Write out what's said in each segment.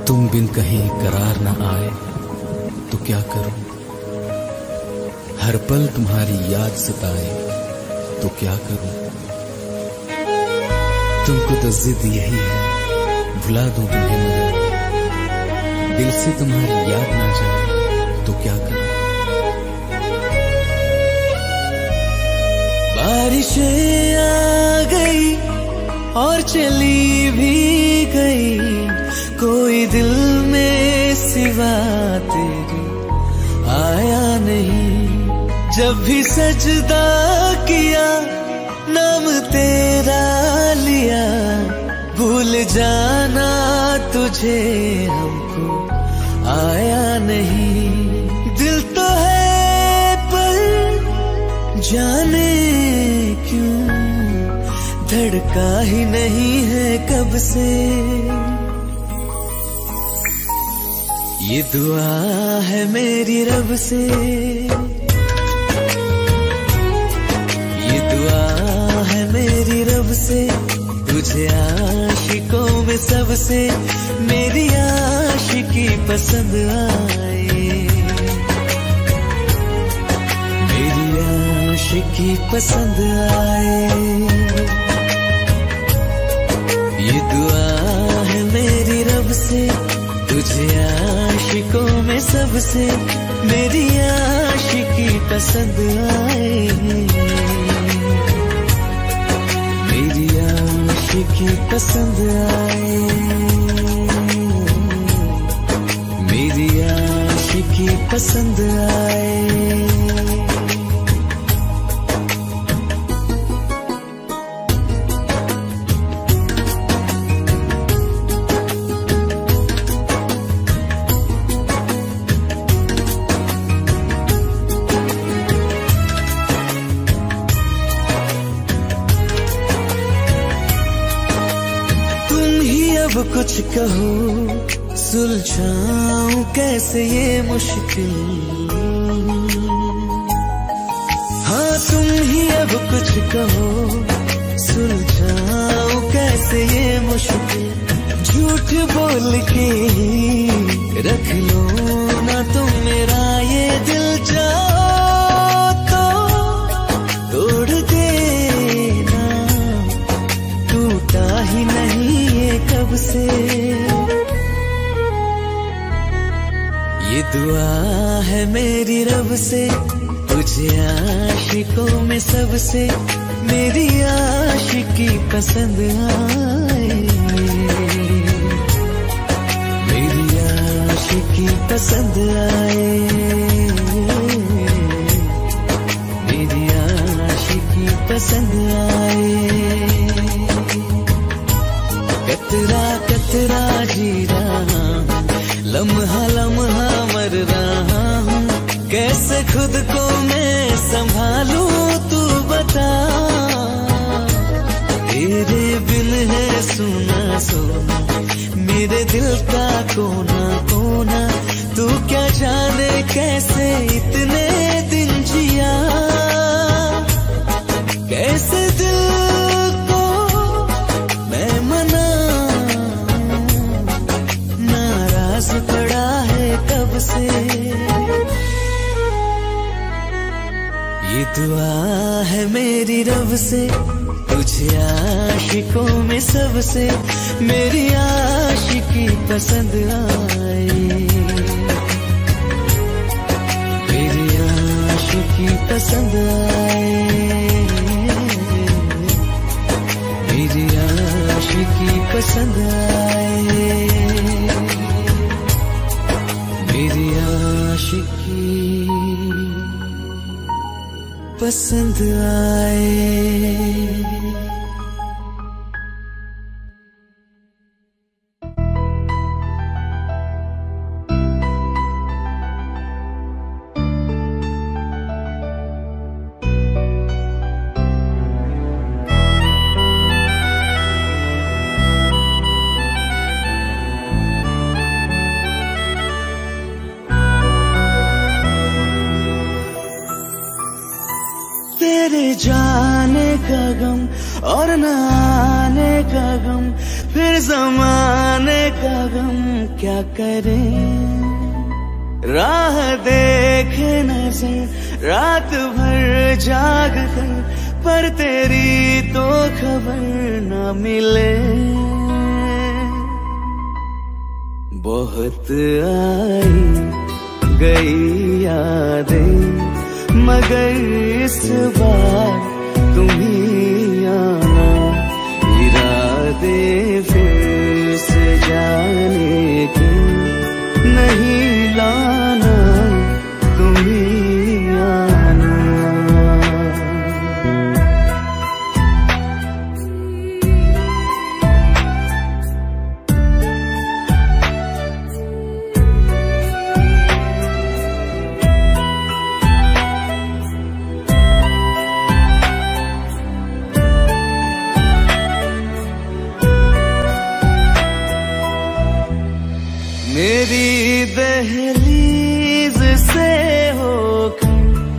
तुम बिन कहीं करार न आए तो क्या करूं, हर पल तुम्हारी याद सताए तो क्या करूं। तुमको तो जिद यही है भुला दूं तुम्हें, मगर दिल से तुम्हारी याद ना जाए तो क्या करूं। बारिशें आ गई और चली भी गई, कोई दिल में सिवा तेरे आया नहीं। जब भी सजदा किया नाम तेरा लिया, भूल जाना तुझे हमको आया नहीं। दिल तो है पर जाने क्यों धड़का ही नहीं है कब से। ये दुआ है मेरी रब से, ये दुआ है मेरी रब से, तुझे आशिकों में सबसे मेरी आशिकी पसंद आए, मेरी आशिकी पसंद आए। ये दुआ है मेरी रब से, तुझे आशिकों में सबसे मेरी आशिकी पसंद आए, मेरी आशिकी पसंद आए, मेरी आशिकी पसंद आए। अब कुछ कहो सुलझाऊं कैसे ये मुश्किल, हाँ तुम ही अब कुछ कहो सुलझाऊं कैसे ये मुश्किल। झूठ बोल के रख लो ना तुम मेरा ये दिल, जाओ तो तोड़ देना, टूटा ही नहीं कब से। ये दुआ है मेरी रब से, तुझे आशिकों में सबसे मेरी आशिकी पसंद आए, मेरी आशिकी पसंद आए, मेरी आशिकी पसंद आए। कतरा कतरा जी रहा हूँ, लम्हा लम्हा मर रहा हूँ, कैसे खुद को मैं संभालूं तू बता। तेरे बिन है सुना सोना मेरे दिल का कोना कोना, तू क्या जाने कैसे इतने दिन जिया, कैसे दिल पड़ा है कब से। ये दुआ है मेरी रब से, तुझे आशिकों में सबसे मेरी आशिकी पसंद आए, मेरी आशिकी पसंद आए, मेरी आशिकी पसंद आए, मेरी आशिकी पसंद आए। तेरे जाने का गम और न आने का गम, फिर जमाने का गम क्या करें। राह देखे नजर रात भर जाग कर, पर तेरी तो खबर न मिले। बहुत आई गई यादें, मगर इस बार तुम ही आना। इरादे फिर से जाने के नहीं लाना, तुम ही आना। मेरी दहलीज से होकर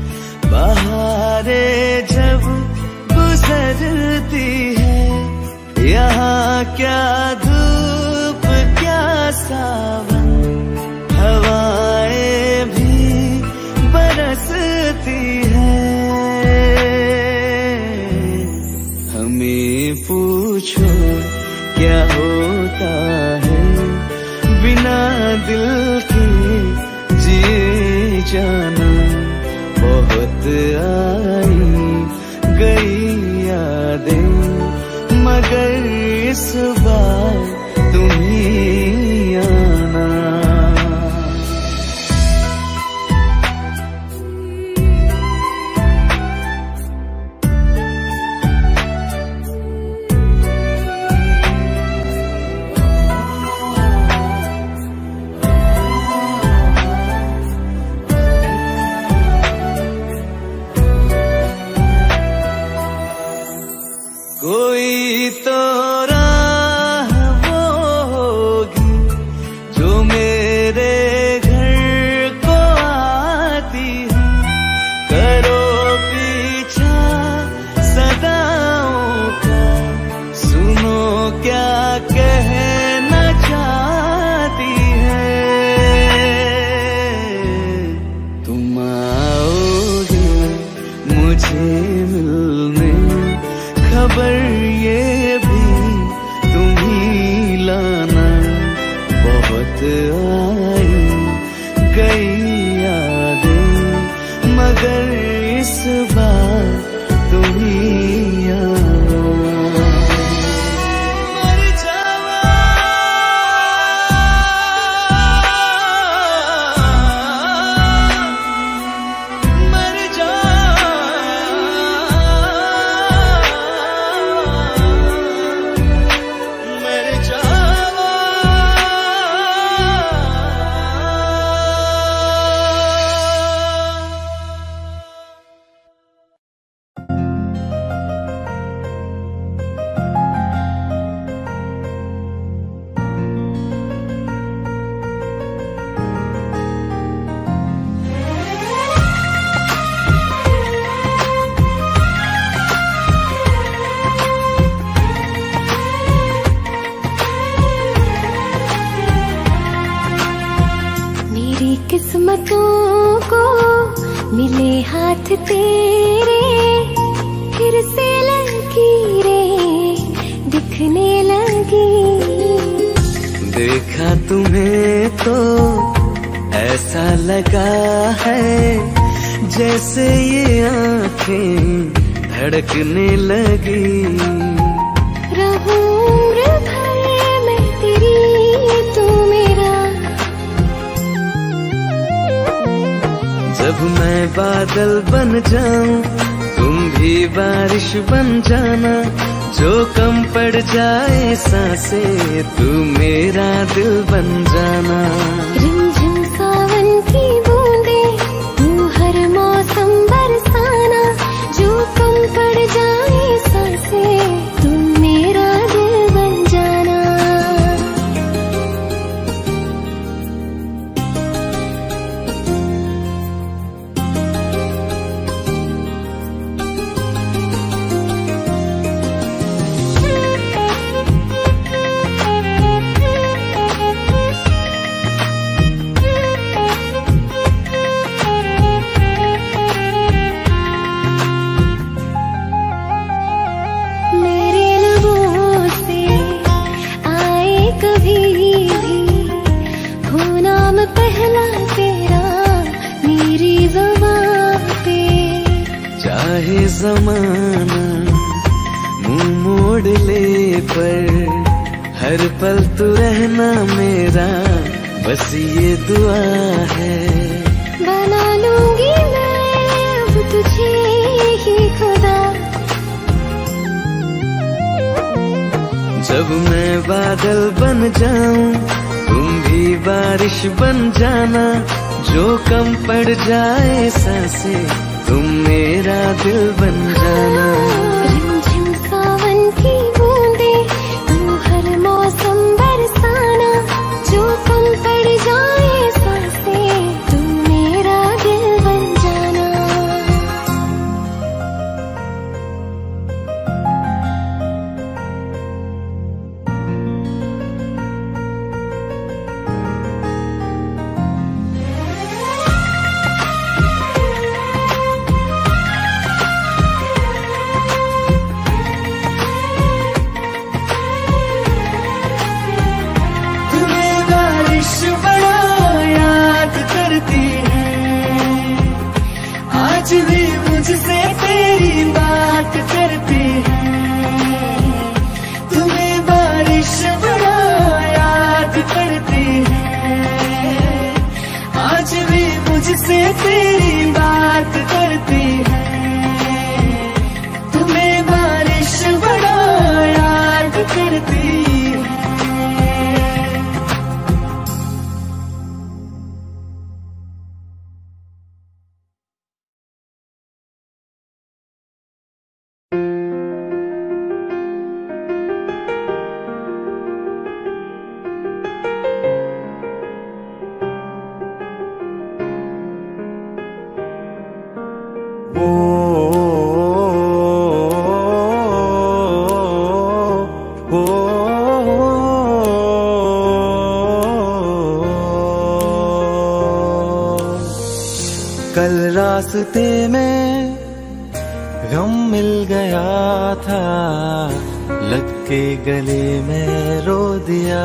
बहारें जब गुजरती है, यहाँ क्या धूप क्या सावन, हवाएं भी बरसती है। हमें पूछो क्या होता है बिना दिल के जिए जाना। बहुत आई गई यादें, मगर इस बार तुम ही आना। कोई तो राह वो होगी जो मेरे घर को आती है। करो पीछा सदाओं का, सुनो क्या कहना चाहती है। तुम आओगे मुझे मिलने, खबर ये भी तुम ही लाना। बहुत आई गई यादें, मगर इस बार तुम ही आना। मर जावा मर जा किस्मतों को मिले हाथ तेरे, फिर से लकीरें दिखने लगी। देखा तुम्हें तो ऐसा लगा है जैसे ये आँखें धड़कने लगी। रहूं उम्र भर मैं तेरी, तू मेरा। जब मैं बादल बन जाऊं तुम भी बारिश बन जाना। जो कम पड़ जाए सांसें तू मेरा दिल बन जाना। रिमझिम सावन की बूंदे तू हर मौसम बरसाना। जो कम पड़ जाए सांसें तू मेरा दिल बन जाना। हर पल तू रहना मेरा, बस ये दुआ है। बना लूंगी मैं अब तुझे ही खुदा। जब मैं बादल बन जाऊं तुम भी बारिश बन जाना, जो कम पड़ जाए सांसें तुम मेरा दिल बन जाना। रिमझिम सावन की बूंदे तू हर मौसम बरसाना, जो कम पड़ जाए सांसें तुम मेरा दिल बन जाना। आज भी मुझसे तेरी बात करती है, तुम्हें बारिश बड़ा याद करती है। आज भी मुझसे तेरी बात करती है, तुम्हें बारिश बड़ा याद करती है। कल रास्ते में गम मिल गया था, लग के गले में रो दिया।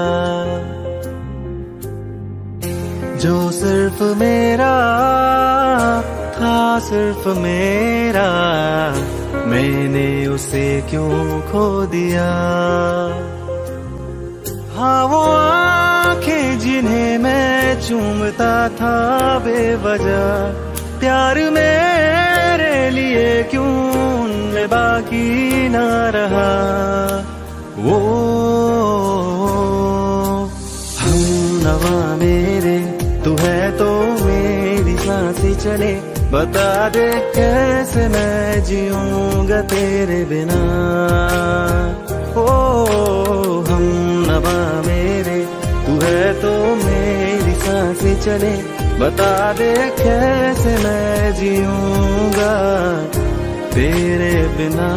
जो सिर्फ मेरा था, सिर्फ मेरा, मैंने उसे क्यों खो दिया। हाँ वो आंखें जिन्हें मैं चूमता था बेवजह, प्यार मेरे लिए क्यों उनमें बाकी ना रहा। वो हम नवा मेरे, तू है तो मेरी सांसें चले, बता दे कैसे मैं जीऊंगा तेरे बिना। ओ हम नवा मेरे, तू है तो मेरी सांसें चले, बता दे कैसे मैं जीऊंगा तेरे बिना।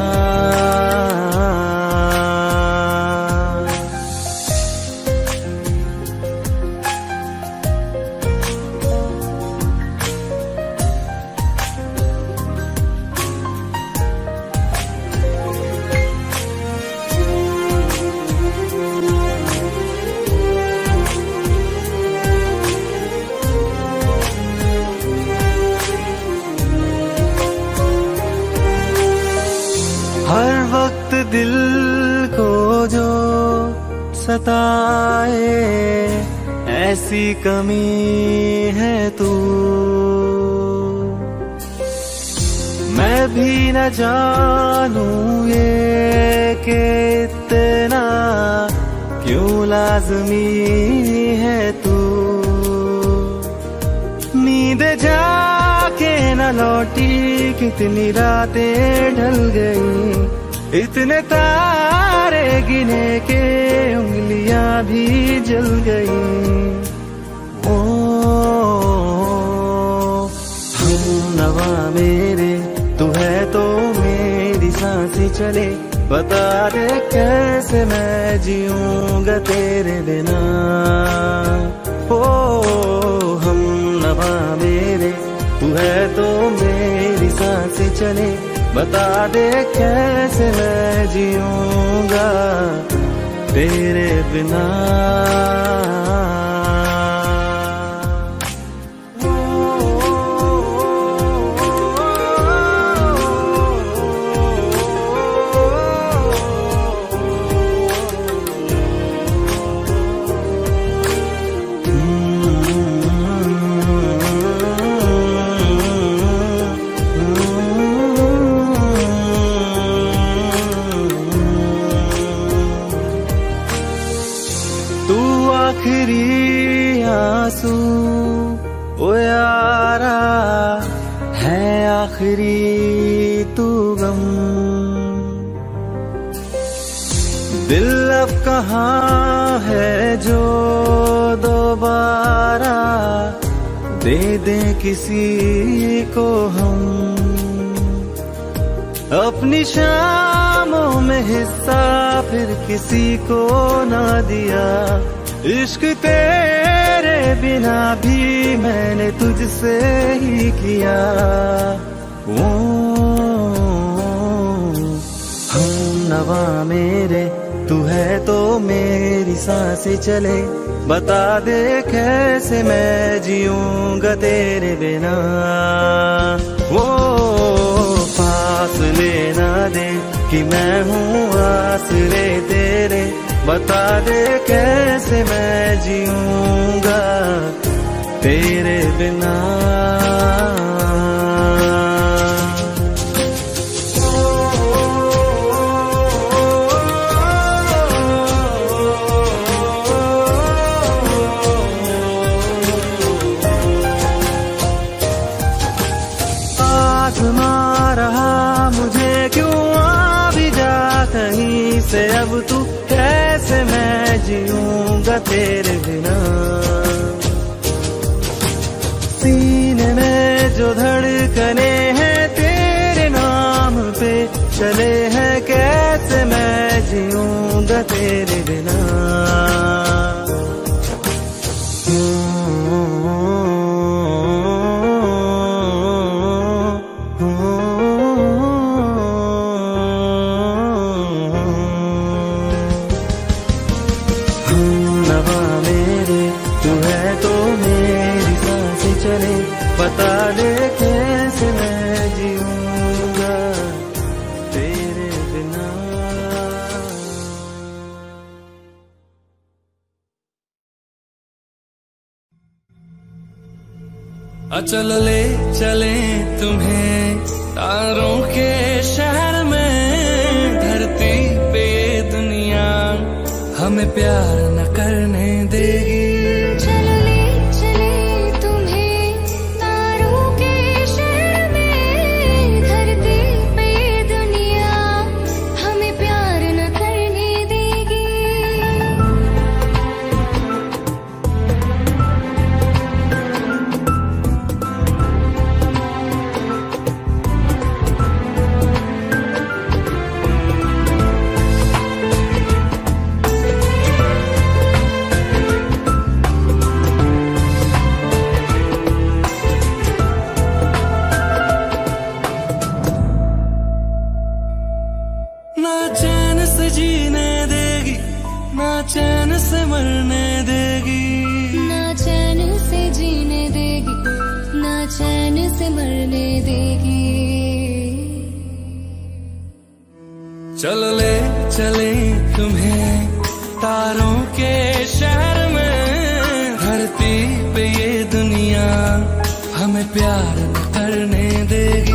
हर वक्त दिल को जो सताए, ऐसी कमी है तू। मैं भी न जानूं ये कि इतना क्यों लाज़मी है तू। नींद जाके न लौटी, कितनी रातें ढल गई, इतने तारे गिने के उंगलियां भी जल गई। ओ हम नवा मेरे, तू है तो मेरी सांसें चले, बता दे कैसे मैं जीऊंगा तेरे बिना। ओ हम नवा मेरे, तू है तो मेरी सांसें चले, बता दे कैसे मैं जीऊंगा तेरे बिना। आखिरी आंसू ओ यारा है आखिरी तू गम। दिल अब कहाँ है जो दोबारा दे दे किसी को हम। अपनी शामों में हिस्सा फिर किसी को ना दिया। इश्क तेरे बिना भी मैंने तुझसे ही किया। वो हम नवा मेरे तू है तो मेरी सांसें चले। बता दे कैसे मैं जीऊंगा तेरे बिना। वो पास लेना दे कि मैं हूँ आसरे तेरे। बता दे कैसे मैं जीऊंगा तेरे बिना। आज़मा रहा मुझे क्यों आ भी जा कहीं से अब तू। कैसे मैं जीऊंगा तेरे बिना। सीने में जो धड़कने हैं तेरे नाम पे चले हैं। कैसे मैं जीऊंगा तेरे बिना। बता दे कैसे मैं जीऊंगा तेरे बिना। चल ले चले तुम्हें तारों के शहर में। धरती पे दुनिया हमें प्यार न करने देगी। चैन से मरने देगी। ना चैन से जीने देगी, ना चैन से मरने देगी। चल ले चले तुम्हें तारों के शहर में। धरती पे ये दुनिया हमें प्यार न करने देगी।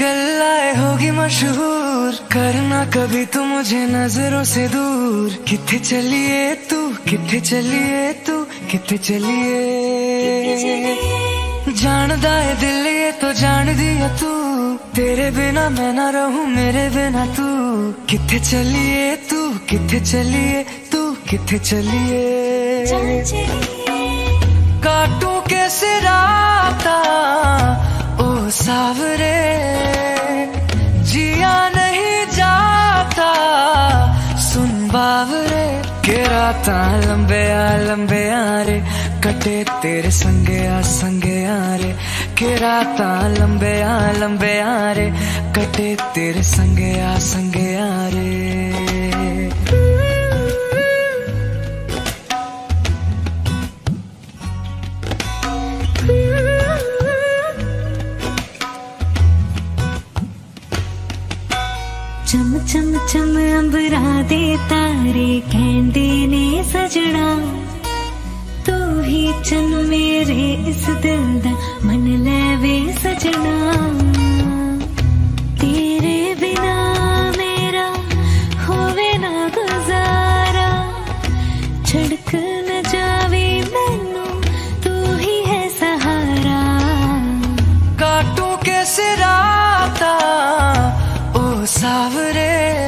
गल्लाए होगी मशहूर, करना कभी तू मुझे नजरों से दूर। किथे चलिए तू, किथे चलिए तू, किथे चलिए। जानदा है दिल ये तो जान दिया तू, तेरे बिना मैं ना रहूं मेरे बिना तू। किथे चलिए तू, किथे चलिए तू, किथे चलिए। काटूं कैसे राता ओ सावरे, जिया नहीं जाता सुन बावरे। के राता लंबे आ रे, कटे तेरे संगे आ रे। के राता लंबे आ रे, कटे तेरे संगे आ रे। चम चम चम अंबरा दे तारे कहंदे ने सजना, तू ही चन मेरे इस दिल दा मन लेवे सजना। तेरे बिना मेरा होवे ना गुजारा, छड़क न जावे मैनू तू ही है सहारा। काटूं कैसे राता ओ सावरे,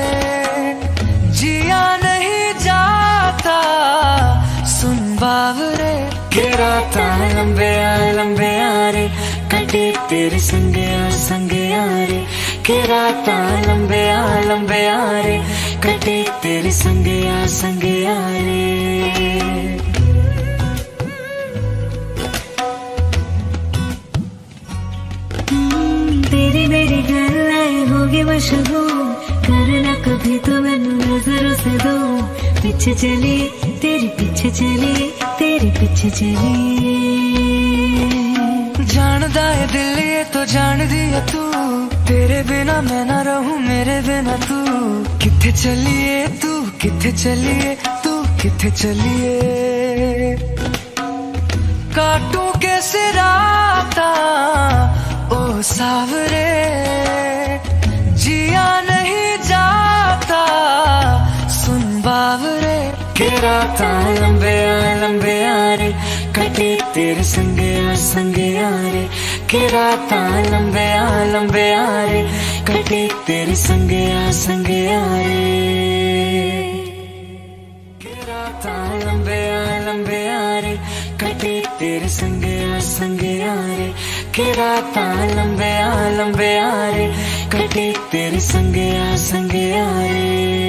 जिया नहीं जाता सुन बावरे। के राता लंबे आ रे, कटे तेरे संगे आ रे। के राता लंबे आ रे, कटे तेरे संगे आ रे। तेरी मेरी गल्लाए होगी मशहूर, करना कभी तो मैनू नजरों से दूर। पीछे चली तेरे पीछे चली, तेरे पीछे चली। जानदा है दिल ये तो जान दिया तू, तेरे बिना मैं ना रहूं मेरे बिना तू। किथे चलिए तू, किथे चलिए तू, किथे चलिए। काटूं कैसे राता ओ सावरे, जिया नहीं जाता सुन बावरे। के राता लंबे आ रे, कटे तेरे संगे आ रे। के राता लंबे आ रे, कटे तेरे संगे आ रे। के राता लंबे आ रे, कटे तेरे संगे आ रे। के राता लंबे आ रे, कटे तेरे संगे आ रे।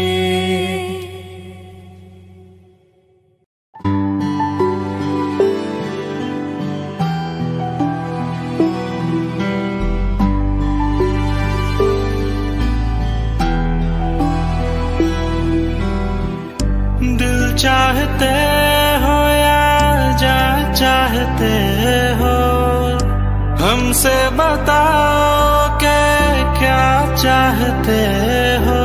चाहते हो या जा चाहते हो, हमसे बताओ के क्या चाहते हो।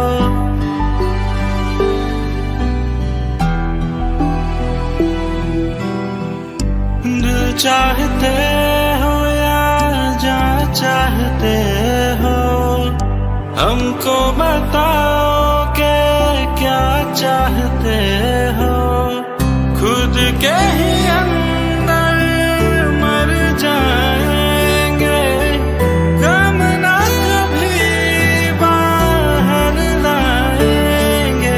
दिल चाहते हो या जा चाहते हो, हमको बताओ के क्या चाहते हो। खुद के ही अंदर मर जाएंगे, गम ना कभी बाहर लाएंगे।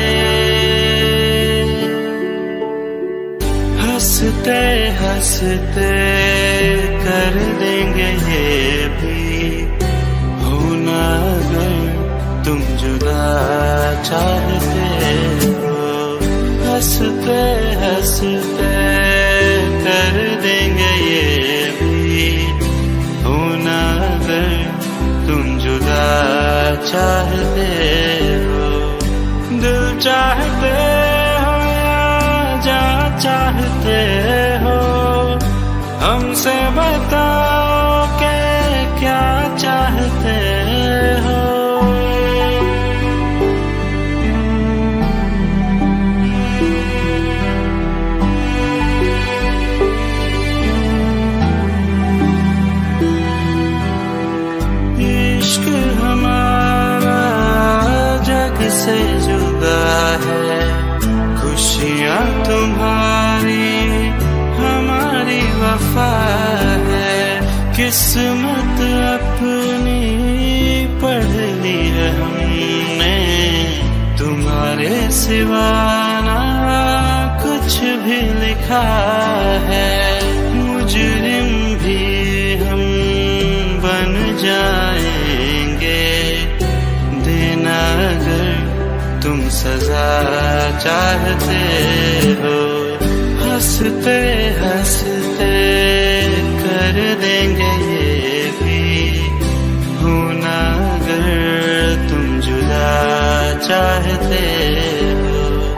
हंसते हंसते कर देंगे ये भी, होना अगर तुम जुदा चाहते हो। हंसते हंसते कर देंगे ये भी, होना अगर तुम जुदा चाहते हो। दिल चाहते हो या जा चाहते हो, हमसे बताओ के क्या चाहते हो। किस्मत अपनी पढ़ ली है हमने, तुम्हारे सिवा ना कुछ भी लिखा है। मुजरिम भी हम बन जाएंगे, देना अगर तुम सजा चाहते हो। हंसते हंसते कर देंगे ये भी, होना अगर तुम जुदा चाहते हो।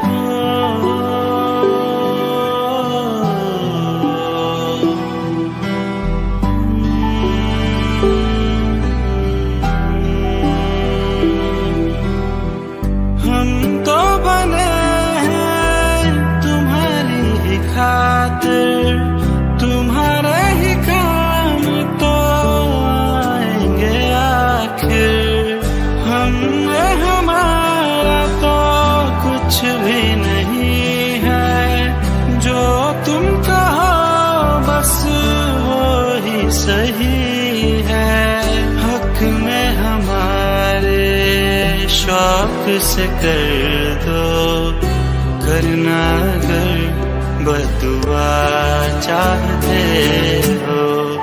हम तो बने हैं तुम्हारी ही खातिर, तुम्हारे ही काम तो आएंगे आखिर। हमने हमारा तो कुछ भी नहीं है, जो तुम कहो बस वो ही सही है। हक में हमारे शौक से कर दो, करना अगर बदुआ चाहते हो।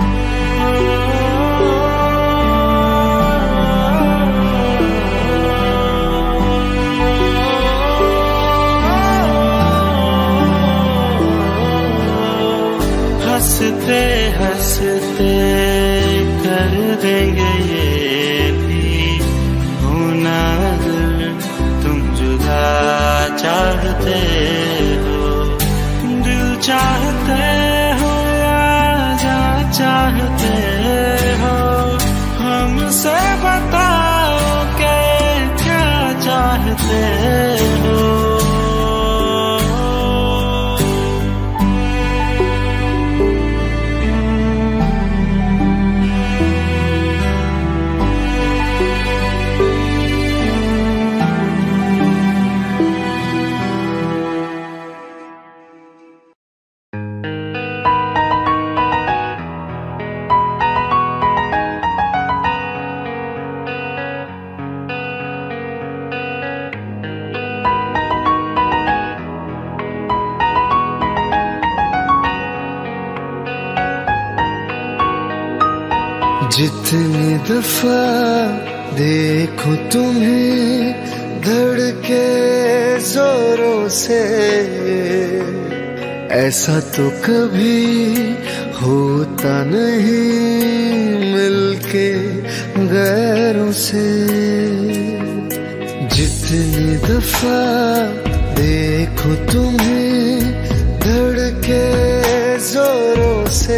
हंसते हंसते कर देंगे ये भी, होना अगर तुम जुदा चाहते हो। दिल चाहते हो या जा चाहते हो, हमसे बताओ के क्या चाहते हो। जितनी दफा देखो तुम्हें धड़के जोरों से, ऐसा तो कभी होता नहीं मिलके गैरों से। जितनी दफा देखो तुम्हें धड़के जोरों से,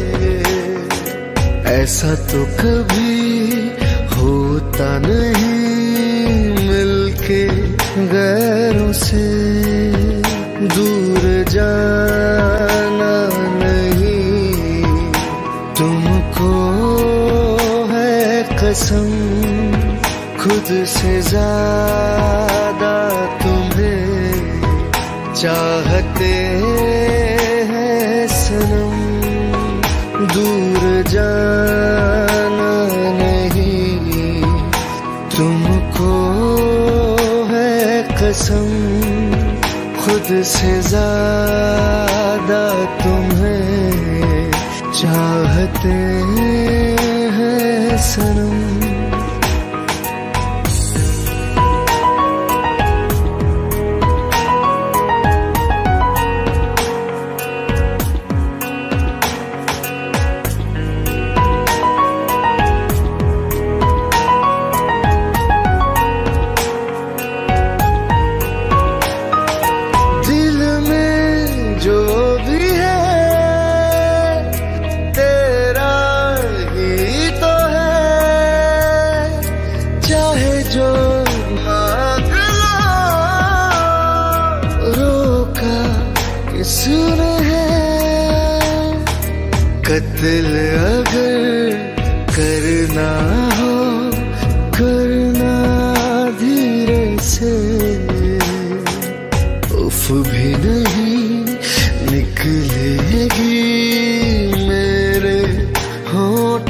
ऐसा तो कभी होता नहीं मिलके गैरों से। दूर जाना नहीं तुमको है कसम, खुद से ज्यादा तुम्हें चाहते हैं सनम। दूर जाना नहीं तुमको है कसम, खुद से ज्यादा तुम्हें चाहते हैं सनम। दिल अगर करना हो करना धीरे से, उफ भी नहीं निकलेगी मेरे होठ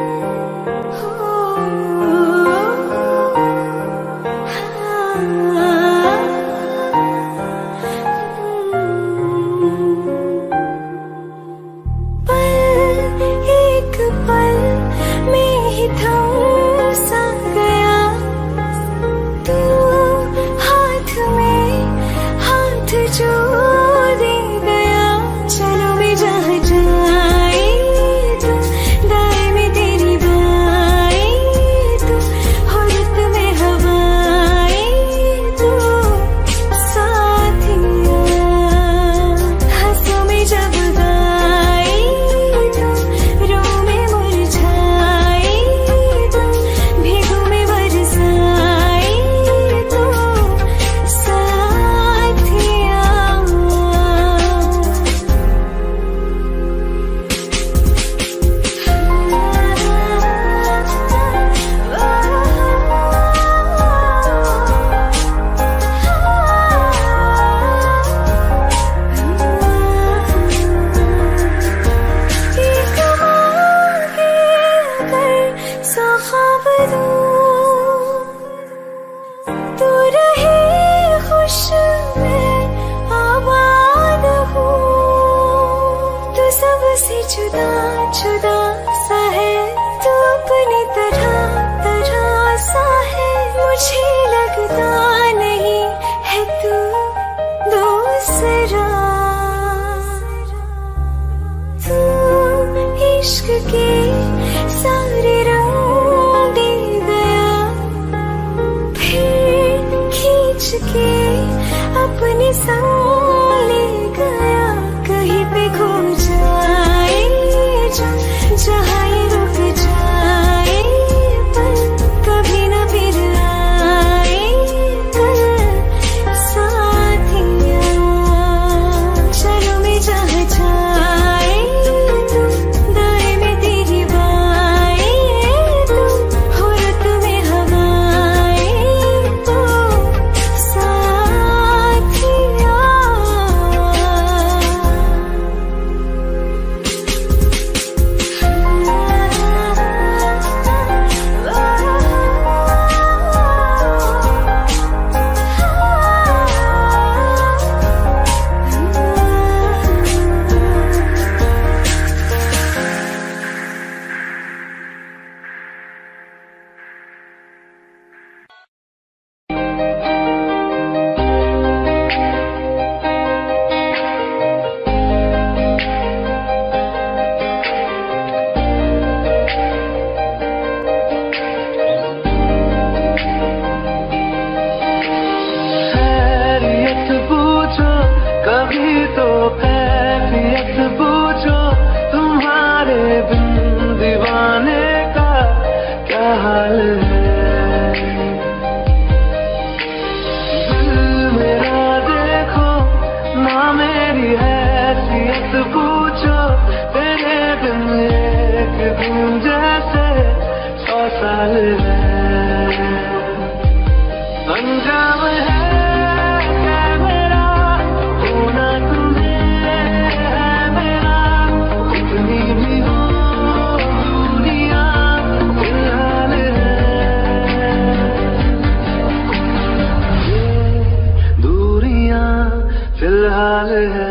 पता नहीं है तू दूसरा, तू इश्क के सारे रंग दे गया, फिर खींच के अपने संग ले गया। कहीं पे खो जाए जहाँ ये रुक जाए, पर कभी न फिर आए कल साथिया। चलो मैं जहाँ जाए तू, दाएं में तेरी बाएं तू, हो रुत में हवाएं तो साथिया। खैरियत पूछो कभी तो खैरियत पूछो, तुम्हारे बिन दीवाने का क्या हाल है। दिल मेरा देखो ना मेरी हैसियत पूछो, तेरे बिन एक दिन जैसे 100 साल है। अंजाम है मेरा होना तुम्हें है मेरा, कितनी भी हो दुनिया फिलहाल है। ये दूरियां फिलहाल है।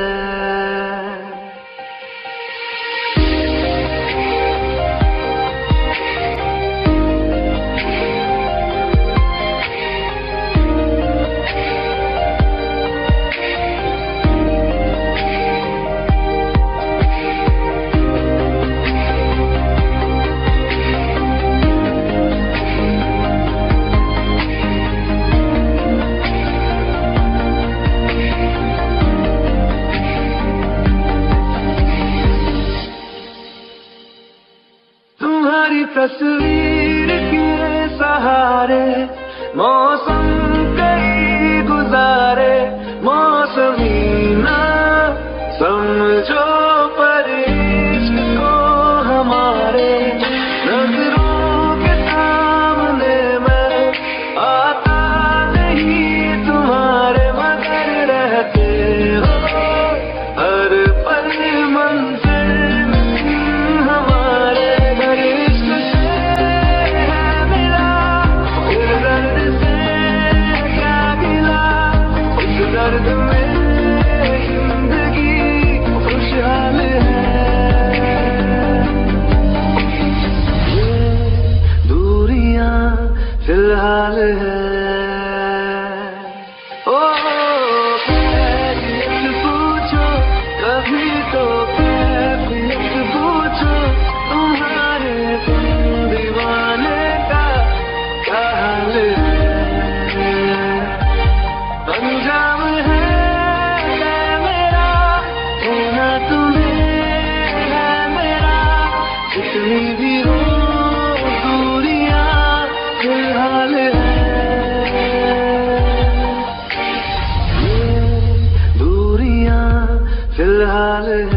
तुम्हारी तस्वीर के सहारे मौसम कई गुजारे, मौसमी ना समझो पर इश्क को हमारे। नजरों के सामने मैं आता नहीं तुम्हारे, मगर रहते हो हर पल मंजिल हमारे। घर इश्क से है मिला, फिर दर्द से क्या गिला, इस दर्द में जिंदगी खुशहाल है। ये दूरियां फिलहाल है। ओ खैरियत पूछो कभी तो खैरियत पूछो, तुम्हारे बिन दीवाने का क्या हाल है। अंजाम है मेरा होना तुम्हें है मेरा, जितनी भी हो दूरियां फिलहाल है। ये दूरियां फिलहाल है।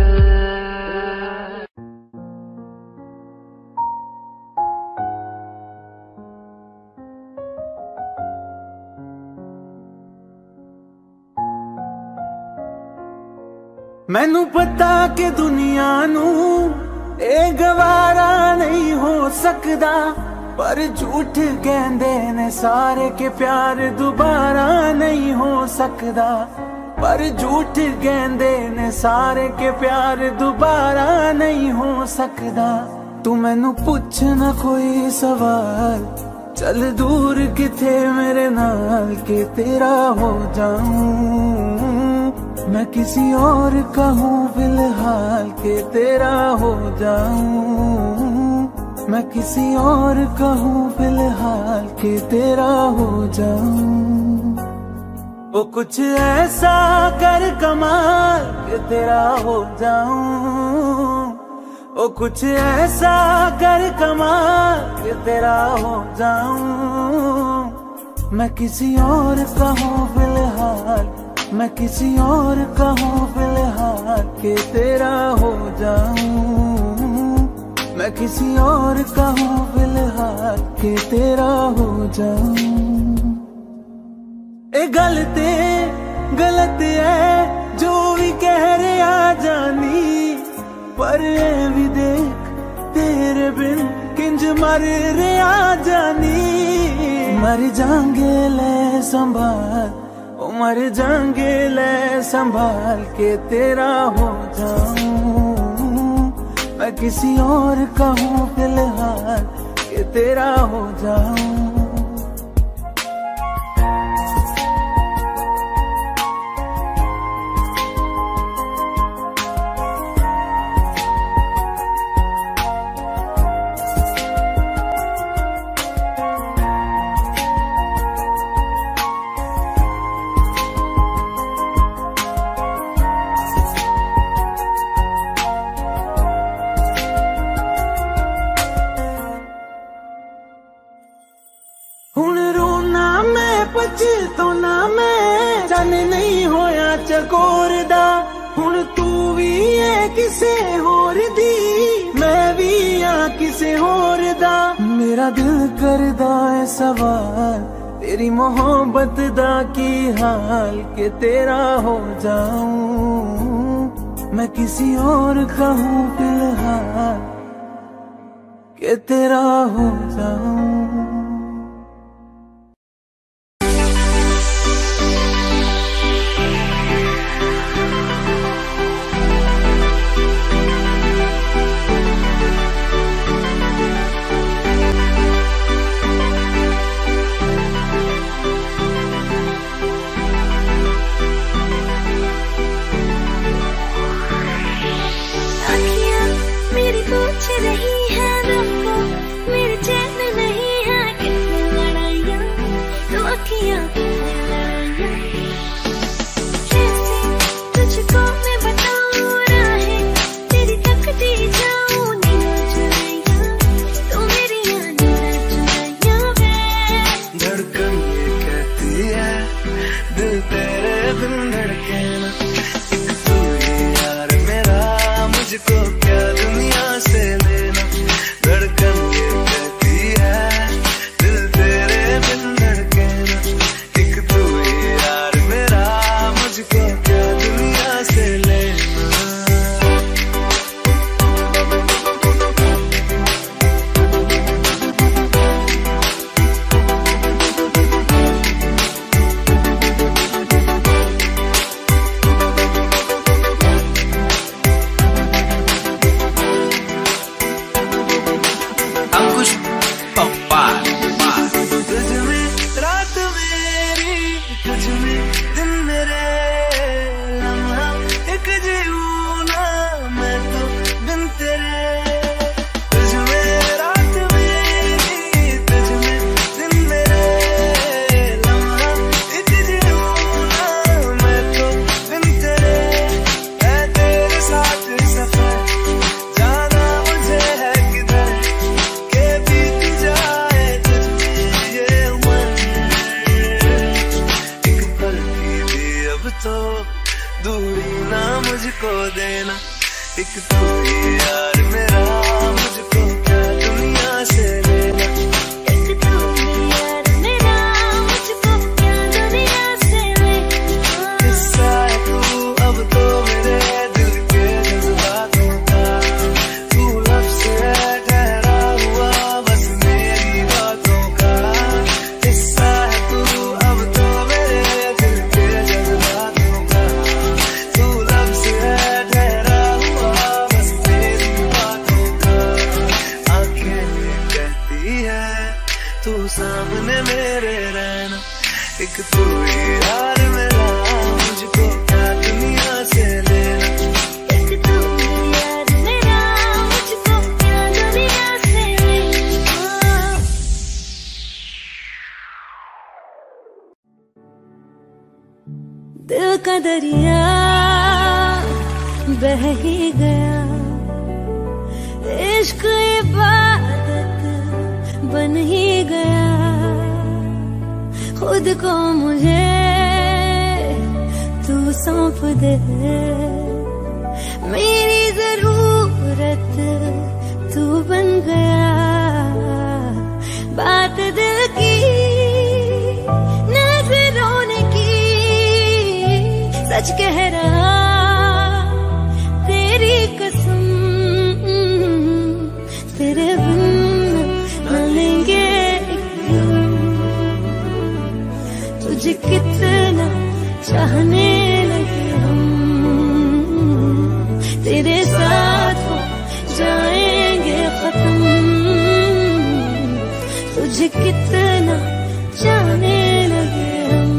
मैनू पता कि दुनिया नू ए गवारा नहीं हो सकदा, पर झूठ कहंदे ने सारे के प्यार दोबारा नहीं हो सकदा। पर झूठ कहंदे ने सारे के प्यार दोबारा नहीं हो सकदा। तू मैनू पूछ ना कोई सवाल, चल दूर किथे मेरे नाल के तेरा हो जाऊं, मैं किसी और का हूँ फिलहाल के तेरा हो जाऊं, मैं किसी और का हूँ फिलहाल के तेरा हो जाऊं। वो कुछ ऐसा कर कमाल के तेरा हो जाऊं, ओ कुछ ऐसा कर कमाल के तेरा हो जाऊं, मैं किसी और का हूँ फिलहाल, मैं किसी और का हूँ फिलहाल के तेरा हो जाऊं, मैं किसी और का हूँ फिलहाल के तेरा हो जाऊं। ए गलते गलत है जो भी कह रहे आ जानी, पर ए भी देख तेरे बिन किंज मर रहे आ जानी। मर जाएंगे ले संभाल, ओ मर जाएंगे ले संभाल के तेरा हो जाऊं, मैं किसी और का हूँ फिलहाल के तेरा हो जाऊं। तो ना मैं जाने नहीं होया चकोर दा, हुण तू भी है किसे होर दी, मैं भी आ किसे होर दा। मेरा दिल करदा है सवाल तेरी मोहब्बत दा की हाल के तेरा हो जाऊं, मैं किसी और का हूँ फिलहाल के तेरा हो जाऊं। तू सामने मेरे रहना, एक तू ही हार मेरा, मुझको क्या दुनिया से लेना। एक तू ही यार मेरा, मुझको क्या दुनिया से लेना। दिल का दरिया बह ही गया, इश्क इबादत बन ही गया, खुद को मुझे तू सौंप दे, मेरी जरूरत तू बन गया, बात दिल की नजरों ने की, सच कह रहा तेरी कसम, तेरे बिन न लेंगे एक दिन, तुझे कितना चाहने लगे हम, तेरे साथ हो जाएंगे खत्म, तुझे कितना चाहने लगे हम।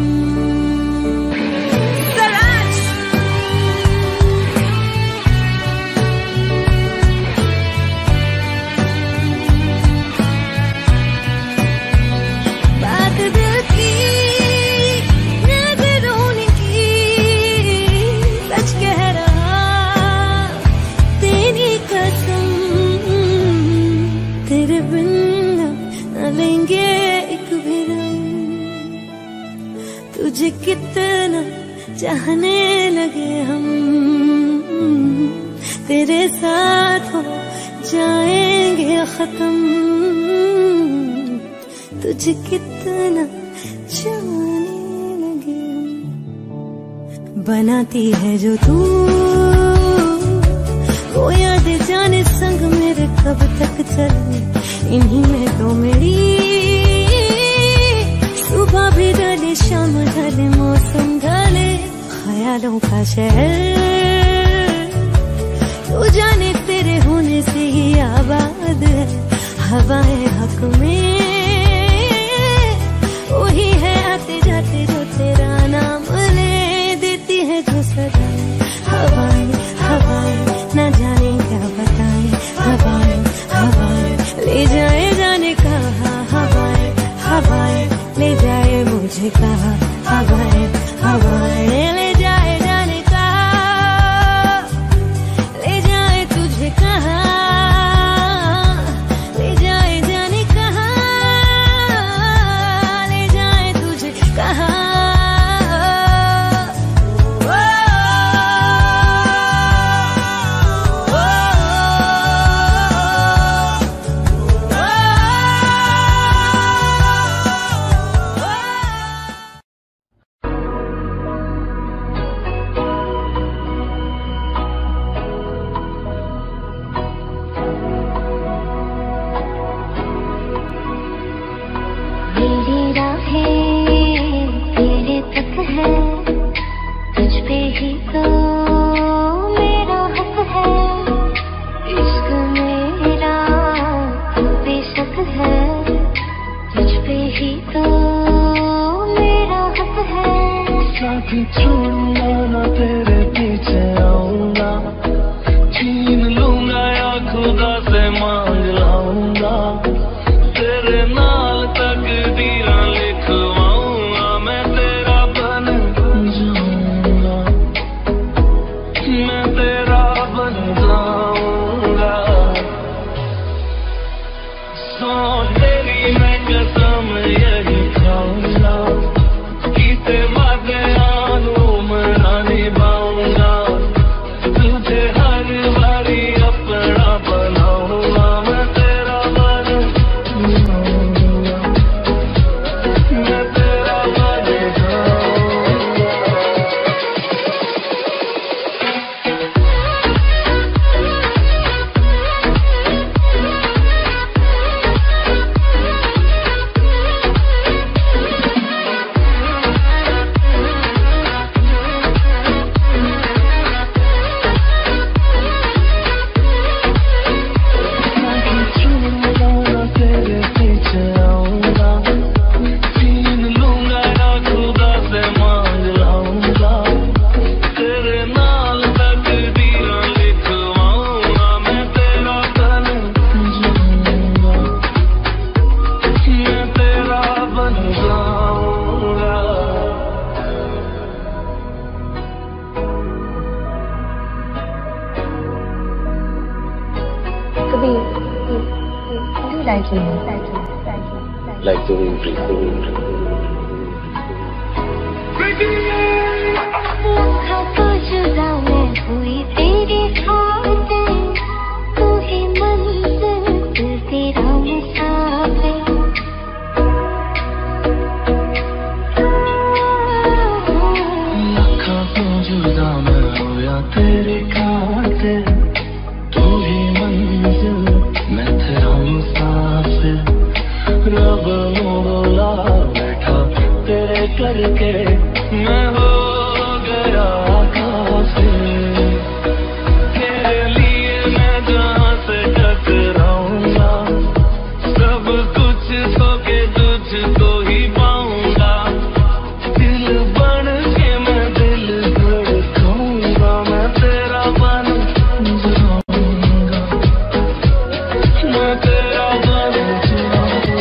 तुझे कितना चाहने लगे हम, तेरे साथ हो जाएंगे खत्म, तुझे कितना चाहने लगे हम। बनाती है जो तू वो याद जाने संग मेरे कब तक चले, इन्हीं में तो मेरी सुबह भी ढले शाम ढले मौसम ढले, ख्यालों का शहर तू जाने तेरे होने से ही आबाद है, हवाएं हक में वही है आते जाते जो तेरा नाम ले देती है जो सदा, हवाएं हवाएं न जाने क्या बताएं, हवाएं हवाएं ले जाए जाने कहा, हवाएं हवाएं ले जाए मुझे कहा, हवाएं हवाएं ले जाए जाने कहा, ले जाए तुझे कहा, ले जाए जाने कहा, ले जाए तुझे कहा। कसम यही खाऊंगा, कीते वादे आनू like the wind breathes. तेरे खातिर तू ही मंजिल मैं तेरा मुसाफिर रब मोला बैठा तेरे करके मैं हो गया काफिर तेरे लिए मैं जहाँ से टकराऊंगा सब कुछ खो के तुझको ही पाऊंगा दिल बन के मैं दिल धड़काऊंगा मैं तेरा बन जाऊंगा मैं तेरा बन जाऊंगा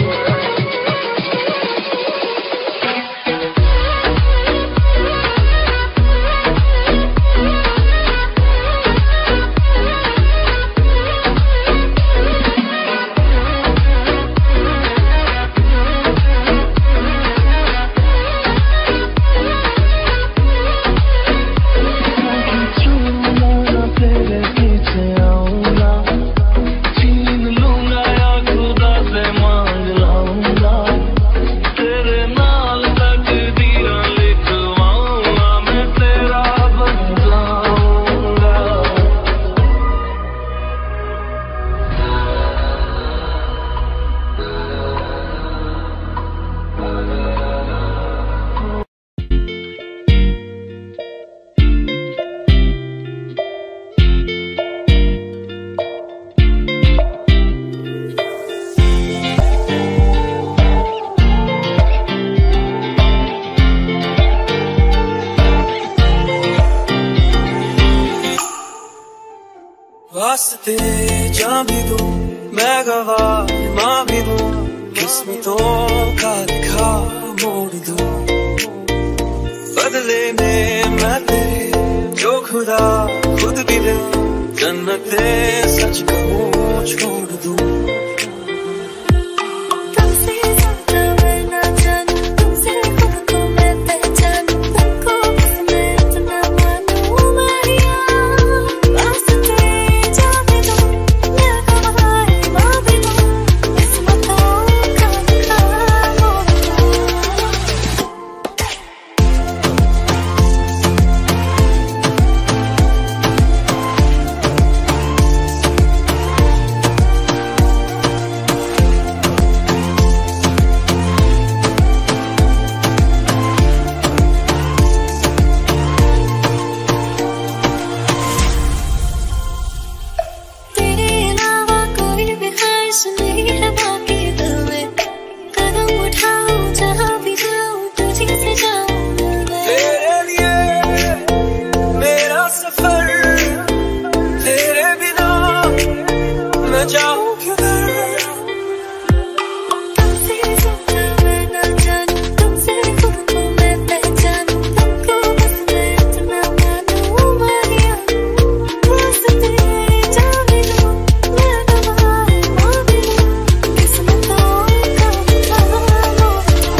तेरे पीछे आऊंगा छीन लूंगा या खुदा से मांग लाऊंगा तेरे नाल तकदीरां लिखवाऊंगा मैं तेरा बन जाऊंगा वास्ते जा भी दूं मैं गवाह माँ भी दूं किस्मतों का लिखा मोड़ दूं बदले में मैं तेरे जो खुदा खुद भी दे जन्नते सच कहूँ छोड़ दूं तुमसे ज्यादा मैं ना जानूं तुमसे खुद को मैं पहचानूं तुमको बस मैं इतना मानूं मारिया वास्ते जा भी दूं मैं गवाह माँ भी दूं किस्मतों का लिखा मोड़ दूं तेरे अलावा कोई भी ख्वाहिश नहीं है बाकी दिल में कदम उठाऊं जहाँ भी जाऊं तुझी से जाऊं मैं तेरे लिए मेरा सफर तेरे बिना मैं जाऊं किधर तुमसे ज्यादा मैं ना जानूं तुमसे खुद को मैं पहचानूं तुमको बस मैं इतना मानूं मारिया वास्ते जा भी दूं मैं गवाह माँ भी दूं किस्मतों का लिखा मोड़ दूं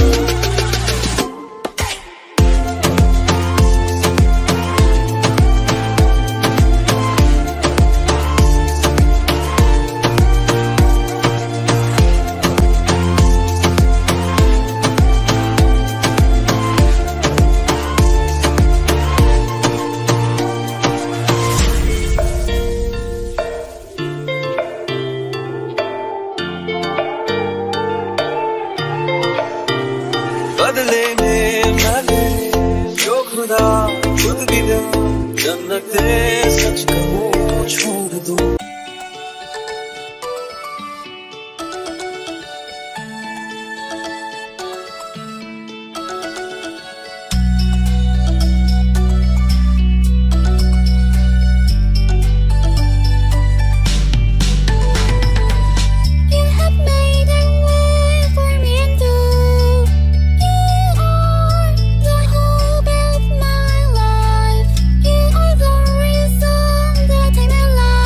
बदले में मैं तेरे जो खुदा खुद भी दे जन्नते सच कहूँ छोड़ दूं You have made a way for me and you are the hope of my life. You are the reason that I'm alive.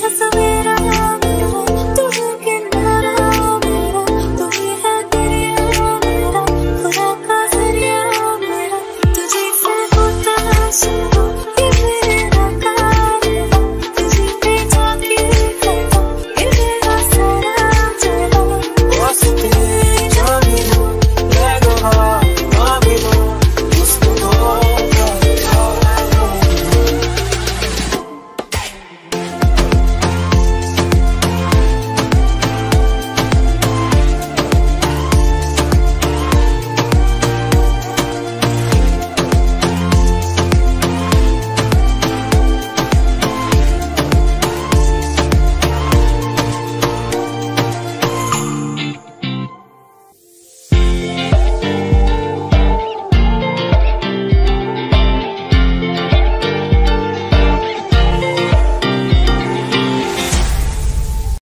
तस्वीर